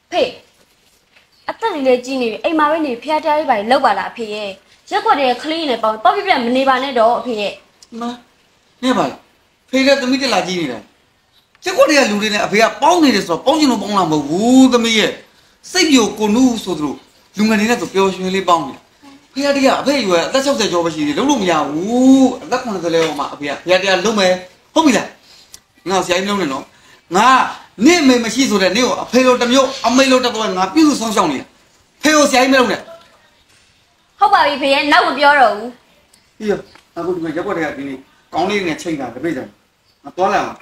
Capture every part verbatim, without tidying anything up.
ဖေအသက်လေးလေးကြီးနေပြီအိမ်မှာပဲနေဖျားတရားလေးပါလောက်ပါလားအဖေရဲ့ရက်ွက်တဲ့ခလေးနဲ့ပေါင်းပေါ့ပြပြမနေပါနဲ့တော့အဖေရဲ့မနေပါလားဖေကသမီးတက်လာကြီးနေတာရက်ွက်တဲ့လူတွေနဲ့အဖေကပေါင်းနေတယ်ဆိုတော့ပေါင်းချင်လို့ပေါင်းလာမဟုတ်ဘူးသမီးရဲ့စိတ်ပြိုကိုနုဆိုသလိုလူငယ်တွေနဲ့ဆိုပျော်ရွှင်လေးပေါင်းနေတာဖေကတည်းကအဖေရွယ်အသက်၆၀ကျော်ပဲရှိသေးတယ်လုံးလို့မရဘူးအသက်၉၀လဲဟောမှာအဖေကဖေကတည်းကလုံးမယ်ဟုတ်ပြီလားငါဆရာကြီးမလုံးနဲ့နော်ငါနေမေမရှိဆိုတဲ့နေကိုအဖေလိုတစ်မျိုးအမေလိုတစ်တော့ငါပြုစုဆောင်ရှောက်နေတာဖေကိုဆရာကြီးမလုံးနဲ့ဟုတ်ပါပြီဖေရဲ့နောက်မပြောတော့ဘူးပြီးရအခုဒီမှာရက်ွက်တွေကဒီနေ့ကောင်းလေးနဲ့ချိန်တာတပိတ်တယ်ငါသွားလာမှာ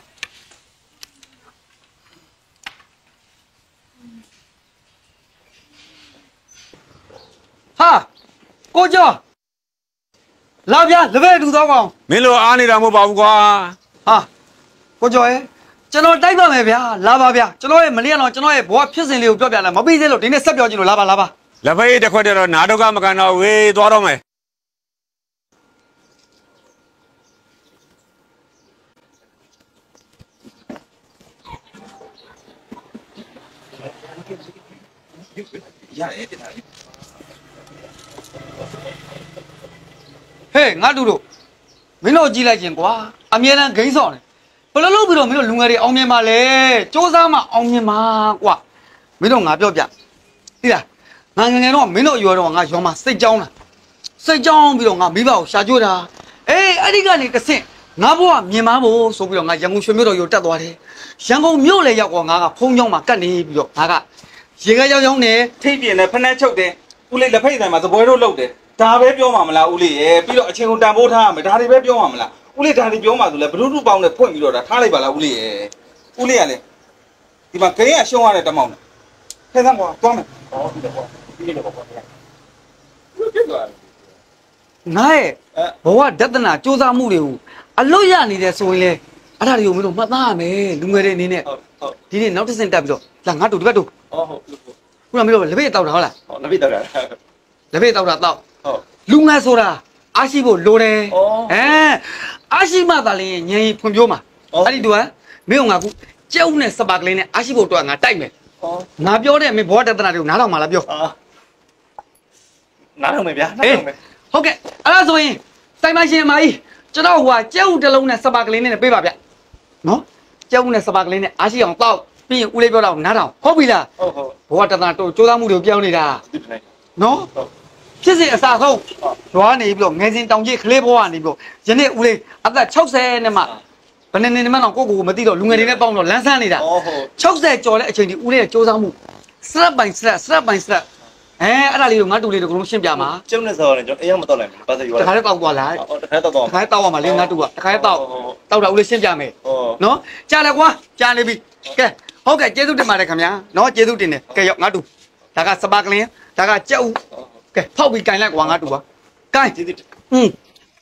ဟာကိုကျော်လာပြလက်ပဲတူတော့ကောင်မင်းလိုအားနေတာမဟုတ်ပါဘူးကွာဟာကိုကျော်ရဲ့ကျွန်တော်တိုက်ပါမယ်ဗျာလာပါဗျာကျွန်တော်ရဲ့မလျက်တော့ကျွန်တော်ရဲ့ဘဝဖြစ်စဉ်လေးကိုပြောပြလာမပြီးသေးလို့ဒီနေ့ဆက်ပြောကြည့်လို့လာပါလာပါလက်ဖက်ရည်တစ်ခွက်တည်းတော့နာတော့ကမကန်တော့ဝေးသွားတော့မယ်ရတယ်တင်တာဟေးငါတို့တို့မင်းတို့ကြည့်လိုက်ခြင်းကွာအမြဲတမ်းဂိမ်းဆောင်တယ်ဘယ်လိုလုပ်ပြီးတော့မင်းတို့လူငယ်တွေအောင်မြင်ပါလဲစ조사မှအောင်မြင်ပါကွာမင်းတို့ငါပြောပြသိလားငါငယ်ငယ်တော့မင်းတို့ရွာတော့ငါရွာမှာစိတ်ကြောင်းလားစိတ်ကြောင်းပြီးတော့ငါမိဘကိုရှာကြွတာအေးအဲ့ဒီကနေတစ်ဆင့်ငါဘဝမြင်ပါဖို့ဆိုပြီးတော့ငါရန်ကုန်ရွှေမြို့တော်ကိုတက်သွားတယ်ရန်ကုန်မြို့လေရောက်တော့ငါကဖုံးကြောင်းမှာကတ်နေပြီးတော့ငါကရေကရောက်ရောက်နေထိပ်ပြင်းနဲ့ဖက်နှက်ချုပ်တယ်ဦးလေးလက်ဖိတ်ဆိုင်မှာသပွဲတို့လုပ်တယ်ဒါပဲပြောမှာမလားဦးလေးရဲ့ပြီးတော့အချိန်ကိုတန်ဖိုးထားရမယ်ဒါတွေပဲပြောမှာမလားဦးလေးဒါတွေပြောမှာဆိုလဲဘလူးတူပေါင်းနဲ့ဖွင့်ပြီးတော့ဒါထားလိုက်ပါလားဦးလေးရဲ့ဦးလေးကလည်းဒီမှာဂိမ်းကရှုံးရတဲ့တမောင်းနဲ့ဖဲဆန်းကွာသွားမယ်ဟောဒီတော့ကွာဒီလေးတော့ကွာဘူးပြတ်သွားငါရဲ့ဘဝဒသနာစ조사မှုတွေကိုအလွတ်ရနေတယ်ဆိုရင်လေအဲ့ဒါတွေကိုမင်းတို့မှတ်သားရမယ်လူငယ်တွေအနေနဲ့ဟုတ်ဟုတ်ဒီနေ့နောက်တစ်ဆင့်တက်ပြီးတော့လာငါတို့ဒီဘက်တို့ဟုတ်ဟုတ်ခုနမင်းတို့လက်ဖေးတောက်တာဟုတ်လားဟုတ်လက်ဖေးတောက်တာလက်ဖေးတောက်တာတောက်ဟုတ်လူငယ်ဆိုတာအားရှိဖို့လိုတယ်အဲအားရှိမှသာလျှင်ဉာဏ်ဖွံ့ဖြိုးမှာအဲ့ဒီတူကမင်းကငါကူကျဲဥနဲ့စပါကလေးနဲ့အားရှိဖို့တော့ငါတိုက်မယ်ငါပြောတဲ့မင်းဘောတတနာတွေကိုနားထောင်မှာလားပြောနားထောင်မယ်ဗျာနားထောင်မယ်ဟုတ်ကဲ့အဲ့ဒါဆိုရင်စိုင်းမရှင်မကြီးကျွန်တော်ဟိုကကျဲဥတစ်လုံးနဲ့စပါကလေးနဲ့ပေးပါဗျနော်ကျဲဥနဲ့စပါကလေးနဲ့အားရှိအောင်တောက်ပြီးရင်ဦးလေးပြောတော့နားထောင်ဟုတ်ပြီလားဟုတ်ဟုတ်ဘောတတနာတို့စူးစမ်းမှုတွေကိုပြောင်းနေတာနော်ဖြစ်စဉ်အစားဆုံးရွာနေပြီးတော့ငယ်စဉ်တောင်ကြီးကလေးဘဝကနေပြီးတော့ယနေ့ဦးလေးအသက်၆၀နဲ့မှဘယ်နေနေမှတော့ကိုကိုကိုမသိတော့လူငယ်တွေနဲ့ပေါင်းတော့လမ်းဆန်းနေတာ၆၀ကျော်တဲ့အချိန်ဒီဦးလေးရဲ့စူးစမ်းမှုစရက်ပိုင်စရက်စရက်ပိုင်စရက်အဲအဲ့ဒါလေးကိုငါတူလေးတို့ကလုံးရှင်းပြမှာကျုံနဲ့ဆော်တယ်ကျွန်တော်အရင်မတော့နိုင်ဘူးဘာသာရွာတခါလေးတောက်သွားလားတခါတောက်တော့တခါတောက်ရမှာလေငါတူကတခါတောက်တောက်တာဦးလေးရှင်းပြမယ်နော်ကြားလဲကွာကြားနေပြီကဲဟုတ်ကဲ့ကျေးဇူးတင်ပါတယ်ခင်ဗျာနော်ကျေးဇူးတင်တယ်ကဲရောက်ငါတူဒါကစပါကလင်းဒါကကြက်ဦးကဲဖောက်ပြီးကင်လိုက်ကွာငါတူပါကင်อืม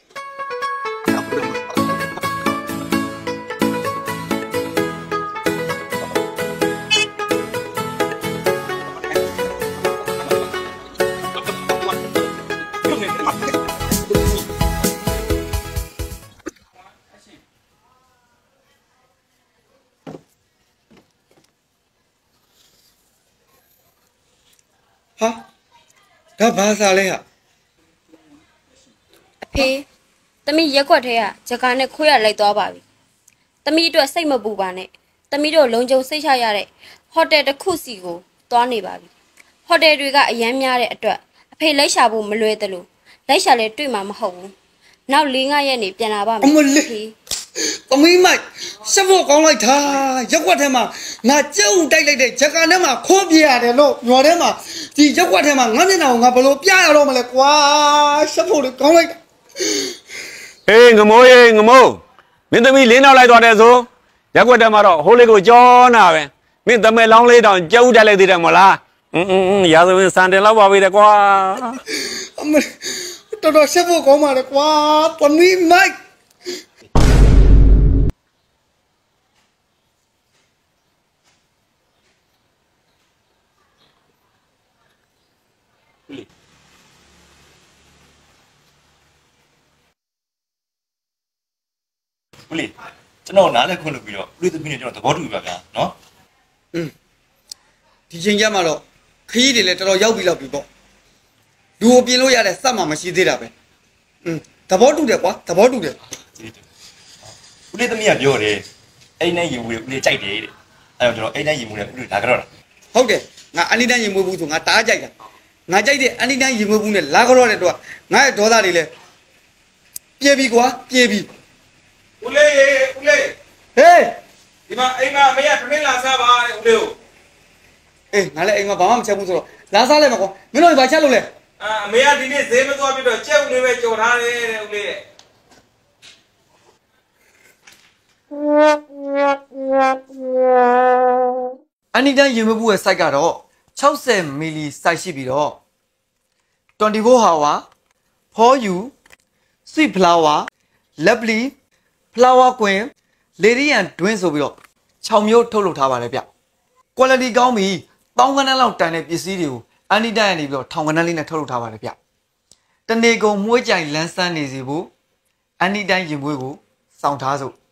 ဟာဒါဘာစားလဲဟာအဖေသမီးရက်ွက်ထဲကဂျကာနဲ့ခွေးရလိုက်သွားပါပြီသမီးအတွက်စိတ်မပူပါနဲ့သမီးတို့လုံခြုံစိတ်ချရတဲ့ဟိုတယ်တစ်ခုစီကိုသွားနေပါပြီဟိုတယ်တွေကအရန်များတဲ့အတွက်အဖေလိုက်ရှာဖို့မလွယ်သလိုလိုက်ရှာလဲတွေ့မှာမဟုတ်ဘူးနောက်၄-၅ရက်နေပြန်လာပါမယ်အဖေသမီးမိုက်ဆက်ဖို့ကောင်းလိုက်တာရက်ွက်ထဲမှာငါကြက်ဥတိုက်လိုက်တဲ့ဂျကာနဲ့မှာခိုးပြရတယ်လို့ညော်ထဲမှာဒီရက်ွက်ထဲမှာငါမျက်နှာကိုငါဘလို့ပြရတော့မလဲကွာဆက်ဖို့ကောင်းလိုက်တာဟေးငမိုးရေငမိုးမင်းသမီးလင်းနောက်လိုက်သွားတယ်ဆိုရက်ွက်ထဲမှာတော့ဟိုးလေးကိုကြောနာပဲမင်းသမယ်လောင်းလေးတောင်ကြက်ဥတိုက်လိုက်သေးတယ်မဟုတ်လားအင်းအင်းရာဇဝင်စံတယ်လောက်ပါပြီတဲ့ကွာအမတော်တော်ဆက်ဖို့ကောင်းပါလေကွာသမီးမိုက်ဦးလေးကျွန်တော်နားလည်းခွင့်လို့ပြီးတော့ဦးလေးသမီးနဲ့ကျွန်တော်သဘောတူပြီပါဗျာနော်อืมဒီချိန်ကျမှတော့ခရီးတွေလည်းတော်တော်ရောက်ပြီလောက်ပြီပေါ့လူကိုပြင်လို့ရတဲ့စက်မှမရှိသေးတာပဲอืมသဘောတူတယ်ကွာသဘောတူတယ်ဦးလေးသမီးကပြောတယ်အိမ်နဲ့ရေမူတွေဦးလေးကြိုက်တယ်တဲ့အဲ့တော့ကျွန်တော်အိမ်နဲ့ရေမူတွေဦးလေးလာကြတော့တာဟုတ်တယ်ငါအန်ဒီတန်းရေမွေးဘူးဆိုငါတားကြိုက်တာငါကြိုက်တဲ့အန်ဒီတန်းရေမွေးဘူးနဲ့လာကြောတဲ့တော့ငါရဲ့ဒေါသတွေလည်းပြေပြီကွာပြေပြီဦးလေးဦးလေးဟေးဒီမှာအိမ်မှာမရထမင်းလာစားပါတဲ့ဦးလေးကိုအေးငါလည်းအိမ်မှာဘာမှမချက်ဘူးဆိုတော့လာစားလိုက်မှာကွာမင်းတို့ဘာချက်လို့လဲအာအမေကဒီနေ့ဈေးမသွားပြတော့ကြက်ဦးလေးပဲကြော်ထားတယ်တဲ့ဦးလေးရဲ့အန်ဒီတန်းရေမွေးဘူးရဲ့ site ကတော့sixtyမီလီ site ရှိပြီးတော့twenty-four hour for you sweet flower lovely flower queen lady and twin ဆိုပြီးတော့sixမျိုးထုတ်လုပ်ထားပါတယ်ဗျ quality ကောင်းပြီတောင်းကနန်းလောက်တန်တဲ့ပစ္စည်းတွေကိုအန်ဒီတန်းကနေပြီးတော့ထောင်ကနန်းလေးနဲ့ထုတ်လုပ်ထားပါတယ်ဗျတနေကုန်မွှေးကြိုင်လန်းဆန်းနေစီဖို့အန်ဒီတန်းရင်မွေးကိုစောင့်ထားစို့